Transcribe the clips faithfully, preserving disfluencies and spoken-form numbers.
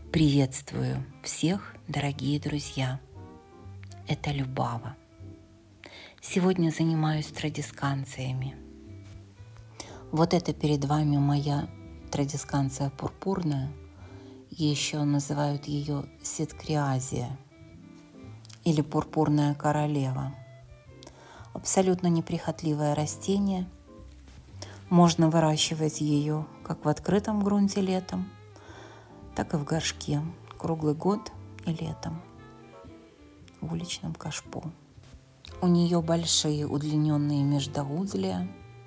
Приветствую всех, дорогие друзья! Это Любава. Сегодня занимаюсь традисканциями. Вот это перед вами моя традисканция пурпурная. Еще называют ее ситкриазия или пурпурная королева. Абсолютно неприхотливое растение. Можно выращивать ее как в открытом грунте летом, так и в горшке круглый год и летом в уличном кашпо. У нее большие удлиненные междоузлия,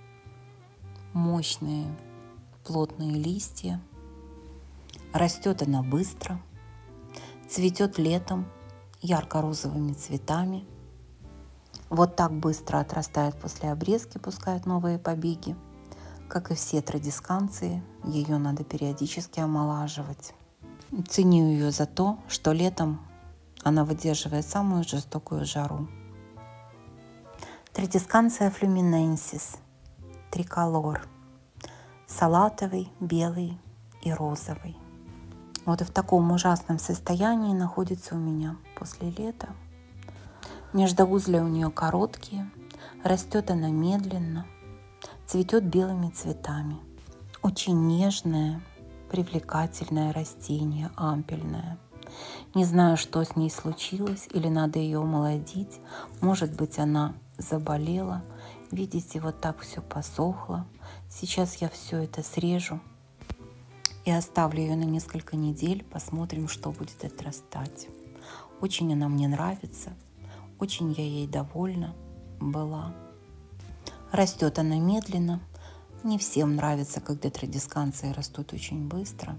мощные плотные листья. Растет она быстро, цветет летом ярко-розовыми цветами. Вот так быстро отрастает после обрезки, пускает новые побеги. Как и все традисканции, ее надо периодически омолаживать. Ценю ее за то, что летом она выдерживает самую жестокую жару. Традисканция флюминенсис, триколор, салатовый, белый и розовый. Вот и в таком ужасном состоянии находится у меня после лета. Междоузлия у нее короткие, растет она медленно, цветет белыми цветами. Очень нежное, привлекательное растение, ампельное. Не знаю, что с ней случилось, или надо ее омолодить. Может быть, она заболела. Видите, вот так все посохло. Сейчас я все это срежу и оставлю ее на несколько недель. Посмотрим, что будет отрастать. Очень она мне нравится. Очень я ей довольна была. Растет она медленно. Не всем нравится, когда традисканции растут очень быстро.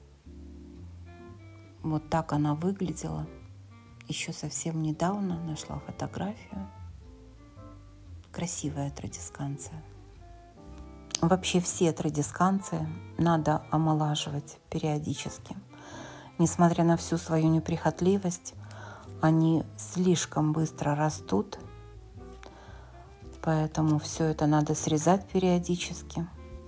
Вот так она выглядела. Еще совсем недавно нашла фотографию. Красивая традисканция. Вообще все традисканции надо омолаживать периодически. Несмотря на всю свою неприхотливость, они слишком быстро растут. Поэтому все это надо срезать периодически,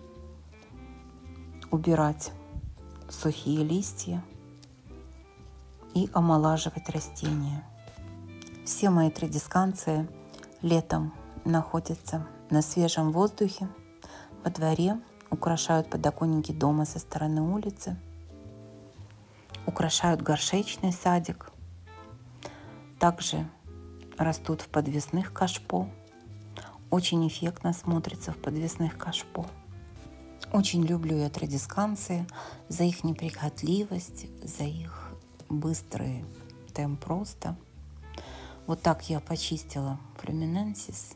убирать сухие листья и омолаживать растения. Все мои традисканции летом находятся на свежем воздухе, во дворе, украшают подоконники дома со стороны улицы, украшают горшечный садик, также растут в подвесных кашпо. Очень эффектно смотрится в подвесных кашпо. Очень люблю я традисканции за их неприхотливость, за их быстрый темп роста. Вот так я почистила флюминенсис,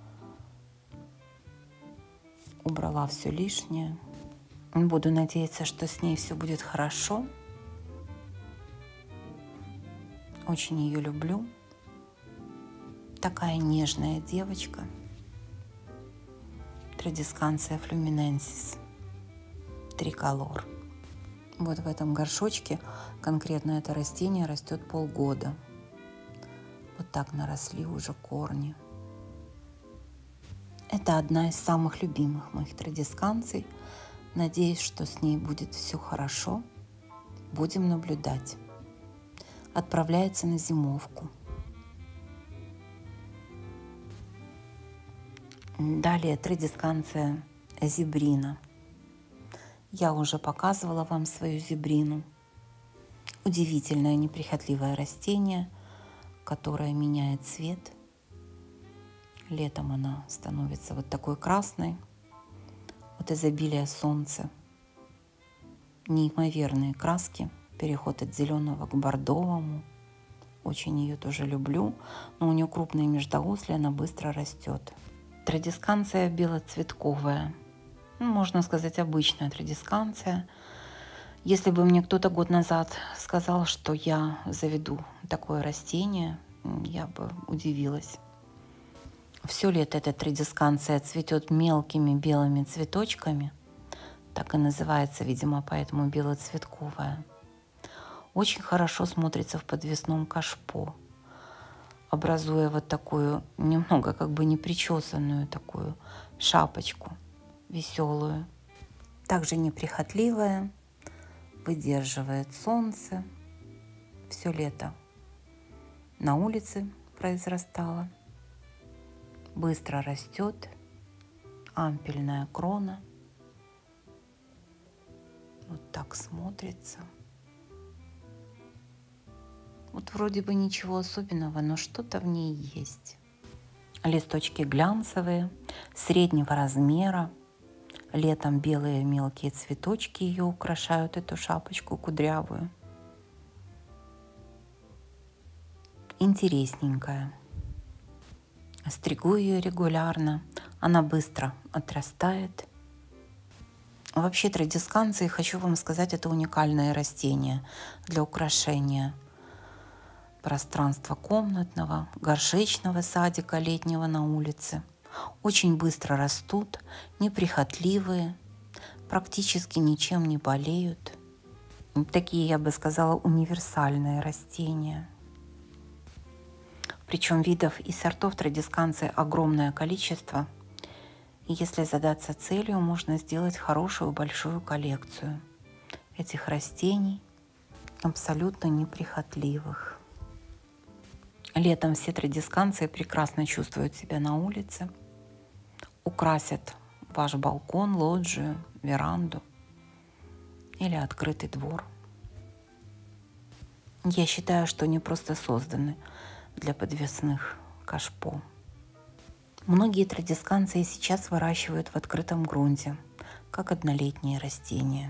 убрала все лишнее. Буду надеяться, что с ней все будет хорошо. Очень ее люблю. Такая нежная девочка. Традисканция флюминенсис, триколор. Вот в этом горшочке конкретно это растение растет полгода. Вот так наросли уже корни. Это одна из самых любимых моих традисканций. Надеюсь, что с ней будет все хорошо. Будем наблюдать. Отправляется на зимовку. Далее традисканция зебрина. Я уже показывала вам свою зебрину. Удивительное неприхотливое растение, которое меняет цвет. Летом она становится вот такой красной от изобилия солнца. Неимоверные краски, переход от зеленого к бордовому. Очень ее тоже люблю, но у нее крупные междоузлия, она быстро растет. Традисканция белоцветковая, ну, можно сказать, обычная традисканция. Если бы мне кто-то год назад сказал, что я заведу такое растение, я бы удивилась. Все лето эта традисканция цветет мелкими белыми цветочками, так и называется, видимо, поэтому белоцветковая. Очень хорошо смотрится в подвесном кашпо, образуя вот такую немного как бы непричесанную такую шапочку веселую. Также неприхотливая, выдерживает солнце. Все лето на улице произрастала. Быстро растет. Ампельная крона. Вот так смотрится. Вот вроде бы ничего особенного, но что-то в ней есть. Листочки глянцевые, среднего размера. Летом белые мелкие цветочки ее украшают, эту шапочку кудрявую. Интересненькая. Стригу ее регулярно. Она быстро отрастает. Вообще традисканции, хочу вам сказать, это уникальное растение для украшения пространства комнатного, горшечного садика летнего на улице. Очень быстро растут, неприхотливые, практически ничем не болеют. Такие, я бы сказала, универсальные растения. Причем видов и сортов традисканции огромное количество. И если задаться целью, можно сделать хорошую большую коллекцию этих растений, абсолютно неприхотливых. Летом все традисканции прекрасно чувствуют себя на улице, украсят ваш балкон, лоджию, веранду или открытый двор. Я считаю, что они просто созданы для подвесных кашпо. Многие традисканции сейчас выращивают в открытом грунте, как однолетние растения.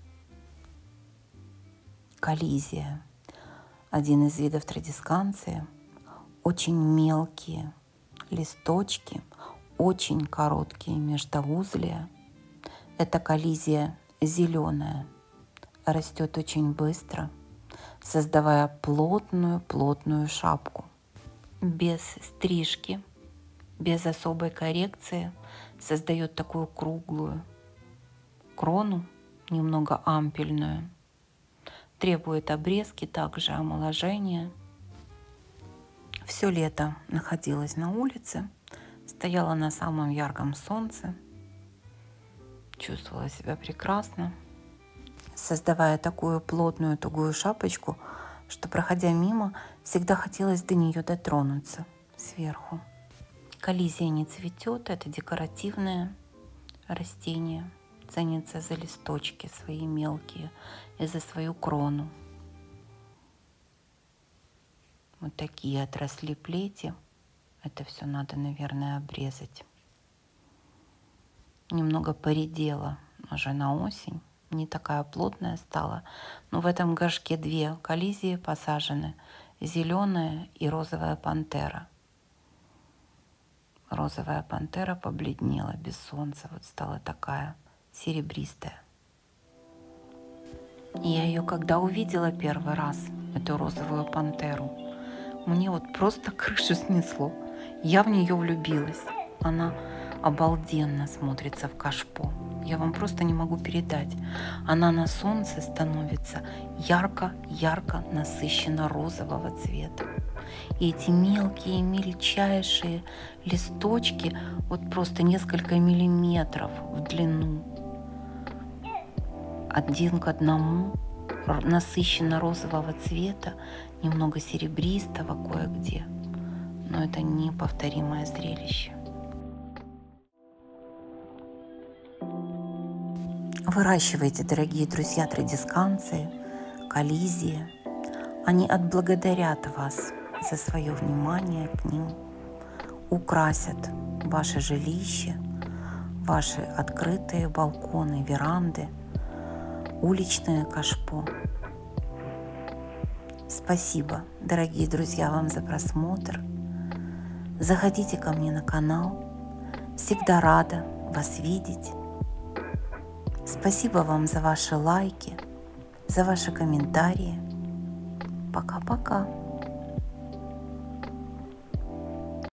Коллизия – один из видов традисканции. Очень мелкие листочки, очень короткие междоузлия. Эта коллизия зеленая, растет очень быстро, создавая плотную-плотную шапку. Без стрижки, без особой коррекции создает такую круглую крону, немного ампельную. Требует обрезки, также омоложения. Все лето находилась на улице, стояла на самом ярком солнце, чувствовала себя прекрасно, создавая такую плотную тугую шапочку, что, проходя мимо, всегда хотелось до нее дотронуться сверху. Коллизия не цветет, это декоративное растение, ценится за листочки свои мелкие и за свою крону. Вот такие отросли плети. Это все надо, наверное, обрезать. Немного поредела уже на осень. Не такая плотная стала. Но в этом горшке две коллизии посажены. Зеленая и розовая пантера. Розовая пантера побледнела без солнца. Вот стала такая серебристая. И я ее когда увидела первый раз, эту розовую пантеру, мне вот просто крышу снесло. Я в нее влюбилась. Она обалденно смотрится в кашпо. Я вам просто не могу передать. Она на солнце становится ярко-ярко насыщенно розового цвета. И эти мелкие, мельчайшие листочки, вот просто несколько миллиметров в длину, один к одному, насыщенно розового цвета, немного серебристого кое-где. Но это неповторимое зрелище. Выращивайте, дорогие друзья, традисканции, коллизии. Они отблагодарят вас за свое внимание к ним, украсят ваше жилище, ваши открытые балконы, веранды, уличное кашпо. Спасибо, дорогие друзья, вам за просмотр. Заходите ко мне на канал. Всегда рада вас видеть. Спасибо вам за ваши лайки, за ваши комментарии. Пока-пока.